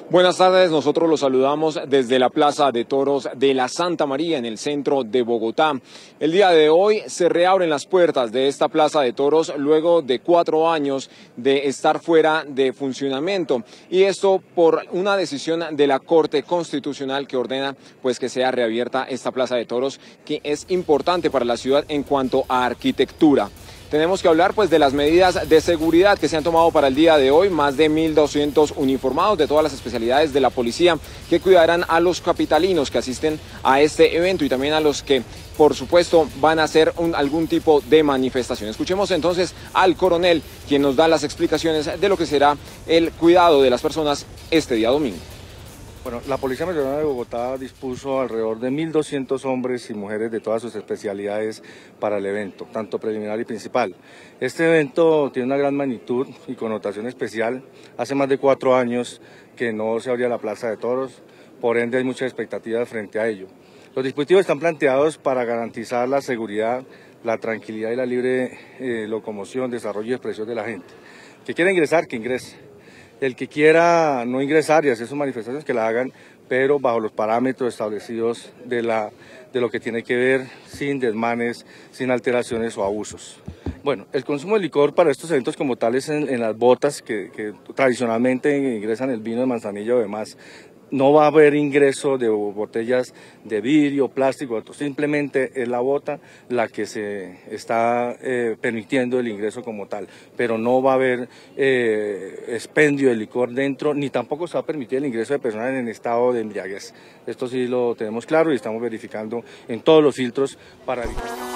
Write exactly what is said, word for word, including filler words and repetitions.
Buenas tardes, nosotros los saludamos desde la Plaza de Toros de la Santa María en el centro de Bogotá. El día de hoy se reabren las puertas de esta Plaza de Toros luego de cuatro años de estar fuera de funcionamiento, y esto por una decisión de la Corte Constitucional que ordena pues que sea reabierta esta Plaza de Toros, que es importante para la ciudad en cuanto a arquitectura. Tenemos que hablar pues de las medidas de seguridad que se han tomado para el día de hoy. Más de mil doscientos uniformados de todas las especialidades de la policía que cuidarán a los capitalinos que asisten a este evento y también a los que, por supuesto, van a hacer un, algún tipo de manifestación. Escuchemos entonces al coronel, quien nos da las explicaciones de lo que será el cuidado de las personas este día domingo. Bueno, la Policía Metropolitana de Bogotá dispuso alrededor de mil doscientos hombres y mujeres de todas sus especialidades para el evento, tanto preliminar y principal. Este evento tiene una gran magnitud y connotación especial. Hace más de cuatro años que no se abría la Plaza de Toros, por ende hay muchas expectativas frente a ello. Los dispositivos están planteados para garantizar la seguridad, la tranquilidad y la libre eh, locomoción, desarrollo y expresión de la gente. Que quiera ingresar, que ingrese. El que quiera no ingresar y hacer sus manifestaciones, que la hagan, pero bajo los parámetros establecidos de, la, de lo que tiene que ver, sin desmanes, sin alteraciones o abusos. Bueno, el consumo de licor para estos eventos como tales en, en las botas que, que tradicionalmente ingresan el vino de Manzanilla o demás, no va a haber ingreso de botellas de vidrio, plástico, simplemente es la bota la que se está eh, permitiendo el ingreso como tal, pero no va a haber eh, expendio de licor dentro, ni tampoco se va a permitir el ingreso de personas en estado de embriaguez. Esto sí lo tenemos claro y estamos verificando en todos los filtros para evitar.